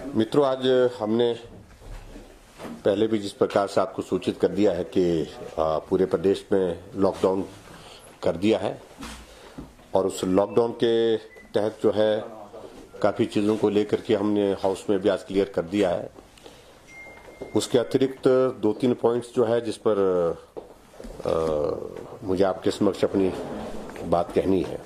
मित्रों, आज हमने पहले भी जिस प्रकार से आपको सूचित कर दिया है कि पूरे प्रदेश में लॉकडाउन कर दिया है और उस लॉकडाउन के तहत जो है काफ़ी चीज़ों को लेकर के हमने हाउस में भी आज क्लियर कर दिया है। उसके अतिरिक्त 2-3 पॉइंट्स जो है जिस पर मुझे आपके समक्ष अपनी बात कहनी है।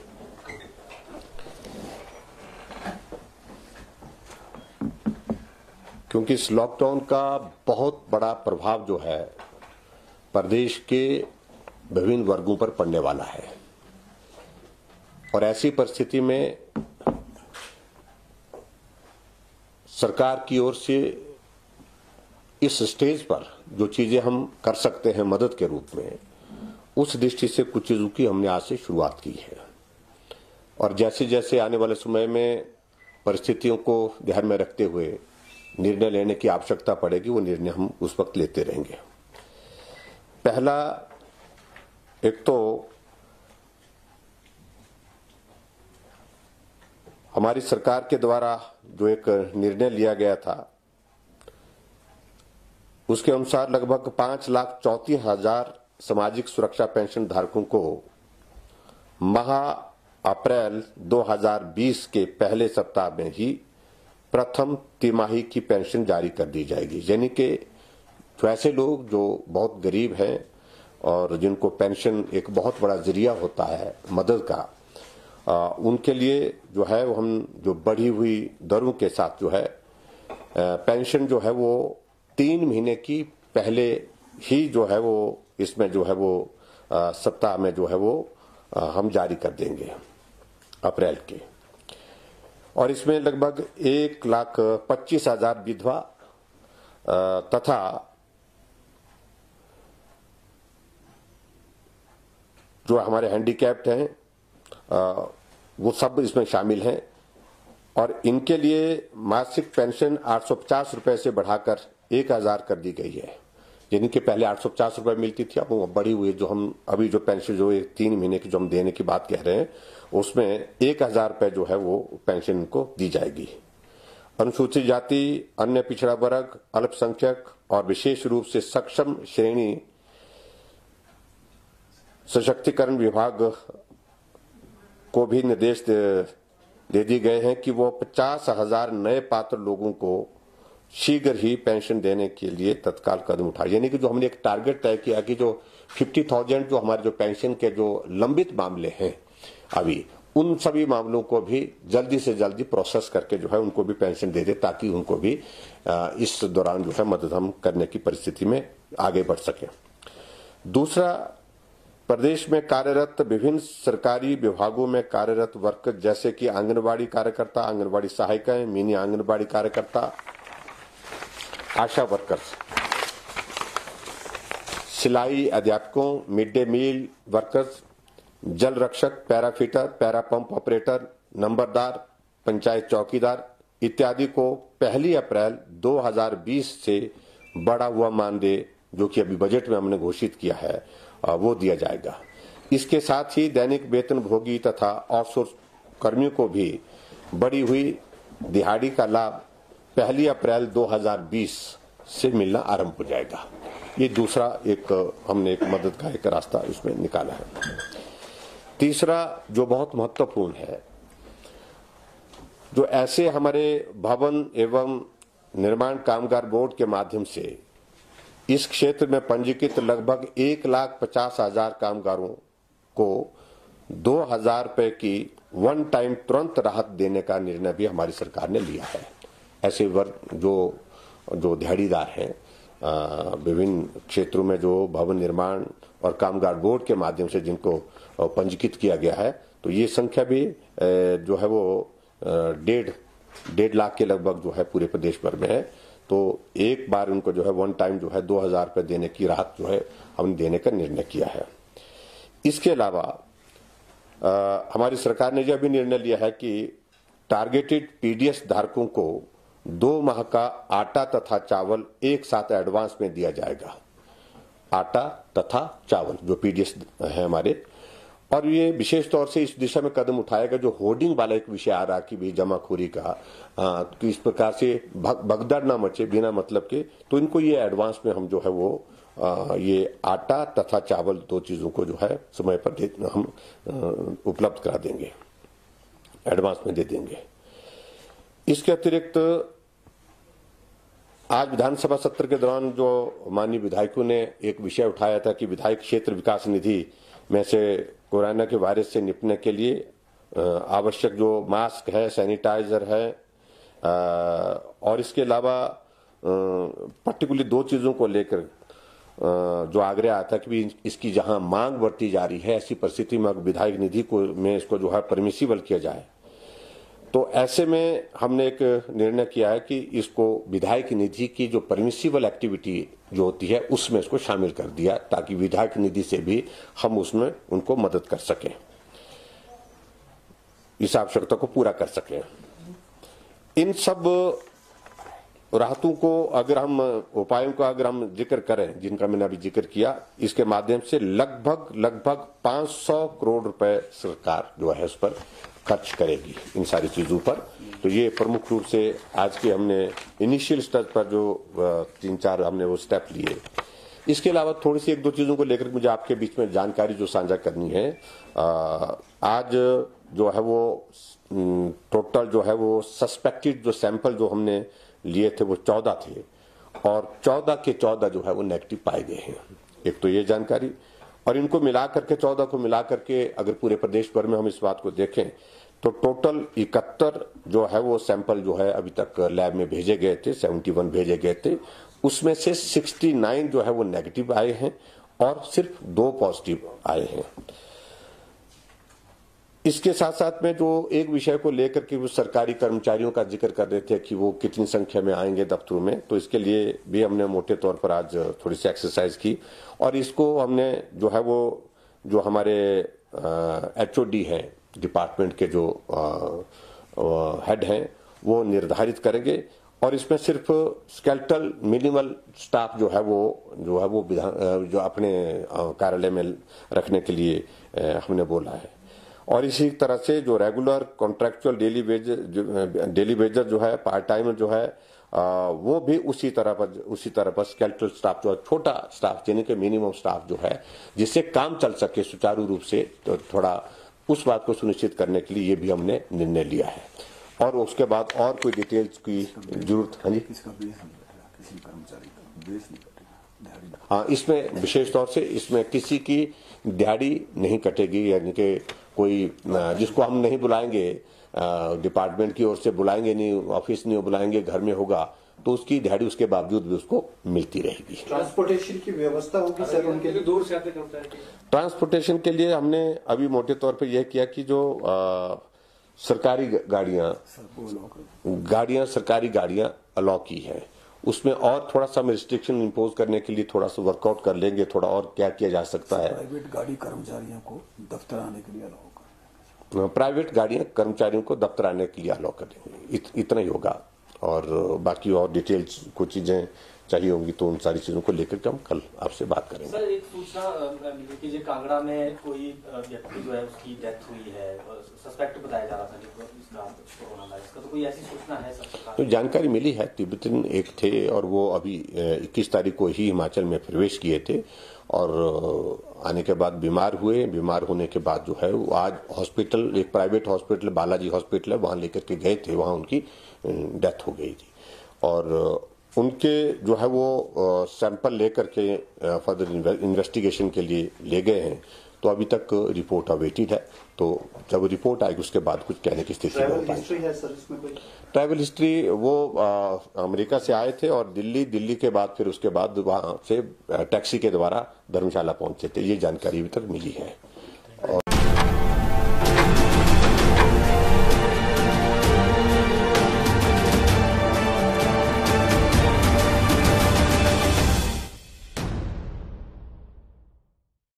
क्योंकि इस लॉकडाउन का बहुत बड़ा प्रभाव जो है प्रदेश के विभिन्न वर्गों पर पड़ने वाला है और ऐसी परिस्थिति में सरकार की ओर से इस स्टेज पर जो चीजें हम कर सकते हैं मदद के रूप में, उस दृष्टि से कुछ चीजों की हमने आज से शुरुआत की है और जैसे जैसे आने वाले समय में परिस्थितियों को ध्यान में रखते हुए निर्णय लेने की आवश्यकता पड़ेगी, वो निर्णय हम उस वक्त लेते रहेंगे। पहला, एक तो हमारी सरकार के द्वारा जो एक निर्णय लिया गया था उसके अनुसार लगभग 5,34,000 सामाजिक सुरक्षा पेंशन धारकों को माह अप्रैल 2020 के पहले सप्ताह में ही प्रथम तिमाही की पेंशन जारी कर दी जाएगी। यानी कि जो ऐसे लोग जो बहुत गरीब हैं और जिनको पेंशन एक बहुत बड़ा जरिया होता है मदद का, उनके लिए जो है वो हम जो बढ़ी हुई दरों के साथ जो है पेंशन जो है वो 3 महीने की पहले ही जो है वो इसमें जो है वो सप्ताह में जो है वो हम जारी कर देंगे अप्रैल के। और इसमें लगभग 1,25,000 विधवा तथा जो हमारे हैंडीकैप्ड हैं वो सब इसमें शामिल हैं और इनके लिए मासिक पेंशन 850 रुपए से बढ़ाकर 1,000 कर दी गई है। यानी कि पहले 850 रुपए मिलती थी, अब वो बढ़ी हुई जो हम अभी जो पेंशन जो 3 महीने की जो हम देने की बात कह रहे हैं उसमें 1,000 रुपए जो है वो पेंशन को दी जाएगी। अनुसूचित जाति, अन्य पिछड़ा वर्ग, अल्पसंख्यक और विशेष रूप से सक्षम श्रेणी सशक्तिकरण विभाग को भी निर्देश दे दिए गए हैं कि वो 50,000 नए पात्र लोगों को शीघ्र ही पेंशन देने के लिए तत्काल कदम उठाए। यानी कि जो हमने एक टारगेट तय किया कि जो 50,000 जो हमारे जो पेंशन के जो लंबित मामले हैं अभी, उन सभी मामलों को भी जल्दी से जल्दी प्रोसेस करके जो है उनको भी पेंशन दे दे ताकि उनको भी इस दौरान जो है मदद हम करने की परिस्थिति में आगे बढ़ सके। दूसरा, प्रदेश में कार्यरत विभिन्न सरकारी विभागों में कार्यरत वर्कर जैसे कि आंगनबाड़ी कार्यकर्ता, आंगनबाड़ी सहायिकाएं, मिनी आंगनबाड़ी कार्यकर्ता, आशा वर्कर्स, सिलाई अध्यापकों, मिड डे मील वर्कर्स, जल रक्षक, para fitter, para pump operator, नंबरदार, पंचायत चौकीदार इत्यादि को 1 अप्रैल 2020 से बढ़ा हुआ मानदेय जो कि अभी बजट में हमने घोषित किया है वो दिया जाएगा। इसके साथ ही दैनिक वेतन भोगी तथा आउटसोर्स कर्मियों को भी बढ़ी हुई दिहाड़ी का लाभ 1 अप्रैल 2020 से मिलना आरंभ हो जाएगा। ये दूसरा एक हमने एक मदद का एक रास्ता इसमें निकाला है। तीसरा, जो बहुत महत्वपूर्ण है, जो ऐसे हमारे भवन एवं निर्माण कामगार बोर्ड के माध्यम से इस क्षेत्र में पंजीकृत लगभग 1,50,000 कामगारों को 2,000 रुपए की वन टाइम तुरंत राहत देने का निर्णय भी हमारी सरकार ने लिया है। ऐसे वर्ग जो दिहाड़ीदार हैं विभिन्न क्षेत्रों में जो भवन निर्माण और कामगार बोर्ड के माध्यम से जिनको पंजीकृत किया गया है, तो ये संख्या भी जो है वो 1.5 लाख के लगभग जो है पूरे प्रदेश भर में है। तो एक बार उनको जो है वन टाइम जो है 2,000 रुपए देने की राहत जो है हमने देने का निर्णय किया है। इसके अलावा हमारी सरकार ने यह भी निर्णय लिया है कि टारगेटेड पीडीएस धारकों को 2 माह का आटा तथा चावल एक साथ एडवांस में दिया जाएगा। आटा तथा चावल जो पीडीएस है हमारे, और ये विशेष तौर से इस दिशा में कदम उठाएगा जो होर्डिंग वाला एक विषय आ रहा कि भी जमाखोरी का कि इस प्रकार से भगदड़ ना मचे बिना मतलब के, तो इनको ये एडवांस में हम जो है वो ये आटा तथा चावल 2 चीजों को जो है समय पर हम उपलब्ध करा देंगे, एडवांस में दे देंगे। इसके अतिरिक्त आज विधानसभा सत्र के दौरान जो माननीय विधायकों ने एक विषय उठाया था कि विधायक क्षेत्र विकास निधि में से कोरोना के वायरस से निपटने के लिए आवश्यक जो मास्क है, सैनिटाइजर है और इसके अलावा पर्टिकुलरली 2 चीजों को लेकर जो आग्रह आया था कि इसकी जहां मांग बढ़ती जा रही है ऐसी परिस्थिति में विधायक निधि को में इसको जो है परमिसिबल किया जाए। तो ऐसे में हमने एक निर्णय किया है कि इसको विधायक निधि की जो परमिसिबल एक्टिविटी जो होती है उसमें इसको शामिल कर दिया ताकि विधायक निधि से भी हम उसमें उनको मदद कर सकें, इस आवश्यकता को पूरा कर सकें। इन सब राहतों को अगर हम उपायों का अगर हम जिक्र करें जिनका मैंने अभी जिक्र किया, इसके माध्यम से लगभग 500 करोड़ रुपए सरकार जो है उस पर खर्च करेगी इन सारी चीजों पर। तो ये प्रमुख रूप से आज के हमने इनिशियल स्टेज पर जो 3-4 हमने वो स्टेप लिए। इसके अलावा थोड़ी सी 1-2 चीजों को लेकर मुझे आपके बीच में जानकारी जो साझा करनी है। आज जो है वो टोटल जो है वो सस्पेक्टेड जो सैंपल जो हमने लिए थे वो 14 थे और 14 के 14 जो है वो नेगेटिव पाए गए हैं। एक तो ये जानकारी, और इनको मिलाकर के 14 को मिलाकर के अगर पूरे प्रदेश भर में हम इस बात को देखें तो टोटल 71 जो है वो सैंपल जो है अभी तक लैब में भेजे गए थे, 71 भेजे गए थे, उसमें से 69 जो है वो नेगेटिव आए हैं और सिर्फ 2 पॉजिटिव आए हैं। इसके साथ साथ में जो एक विषय को लेकर के वो सरकारी कर्मचारियों का जिक्र कर रहे थे कि वो कितनी संख्या में आएंगे दफ्तरों में, तो इसके लिए भी हमने मोटे तौर पर आज थोड़ी सी एक्सरसाइज की और इसको हमने जो है वो जो हमारे HOD हैं डिपार्टमेंट के जो हेड हैं वो निर्धारित करेंगे और इसमें सिर्फ स्केलेटल मिनिमल स्टाफ जो है वो जो अपने कार्यालय में रखने के लिए हमने बोला है। और इसी तरह से जो रेगुलर कॉन्ट्रैक्चुअल डेली वेजर जो है, पार्ट टाइमर जो है वो भी उसी तरह पर स्केलेटल स्टाफ जो है, छोटा स्टाफ यानी कि मिनिमम स्टाफ जो है जिससे काम चल सके सुचारू रूप से, तो थोड़ा उस बात को सुनिश्चित करने के लिए ये भी हमने निर्णय लिया है। और उसके बाद और कोई डिटेल्स की जरूरत है जी? हाँ, इसमें विशेष तौर से इसमें किसी की दिहाड़ी नहीं कटेगी, यानी कि कोई जिसको हम नहीं बुलाएंगे डिपार्टमेंट की ओर से बुलाएंगे नहीं, ऑफिस नहीं बुलाएंगे, घर में होगा तो उसकी दिहाड़ी उसके बावजूद भी उसको मिलती रहेगी। ट्रांसपोर्टेशन की व्यवस्था होगी सर उनके लिए? दूर से आते ट्रांसपोर्टेशन के लिए हमने अभी मोटे तौर पर यह किया कि जो सरकारी गाड़ियां अलाउ की है उसमें और थोड़ा सा रिस्ट्रिक्शन इंपोज करने के लिए थोड़ा सा वर्कआउट कर लेंगे, थोड़ा और क्या किया जा सकता है। प्राइवेट गाड़ी कर्मचारियों को दफ्तर आने के लिए अलाउ करेंगे, प्राइवेट गाड़ियां कर्मचारियों को दफ्तर आने के लिए अलाउ करेंगे, इतना ही होगा। और बाकी और डिटेल्स कुछ चीजें चाहिए होंगी तो उन सारी चीजों को लेकर के हम कल आपसे बात करेंगे। सर एक सूचना मिली कि कांगड़ा में कोई व्यक्ति जो है उसकी डेथ हुई है, सस्पेक्ट बताया जा रहा था इसका कोरोना वायरस का, तो कोई ऐसी सूचना है सर? तो जानकारी मिली है, तिब्बतन एक थे और वो अभी 21 तारीख को ही हिमाचल में प्रवेश किए थे और आने के बाद बीमार हुए। बीमार होने के बाद जो है वो आज हॉस्पिटल, एक प्राइवेट हॉस्पिटल बालाजी हॉस्पिटल है, वहां लेकर के गए थे, वहां उनकी डेथ हो गई थी और उनके जो है वो सैंपल लेकर के फर्दर इन्वेस्टिगेशन के लिए ले गए हैं। तो अभी तक रिपोर्ट अवेटेड है, तो जब रिपोर्ट आएगी उसके बाद कुछ कहने की स्थिति ट्रैवल हिस्ट्री है सर इसमें कोई? ट्रैवल हिस्ट्री वो अमेरिका से आए थे और दिल्ली के बाद फिर उसके बाद वहां से टैक्सी के द्वारा धर्मशाला पहुंचे थे, ये जानकारी अभी तक मिली है।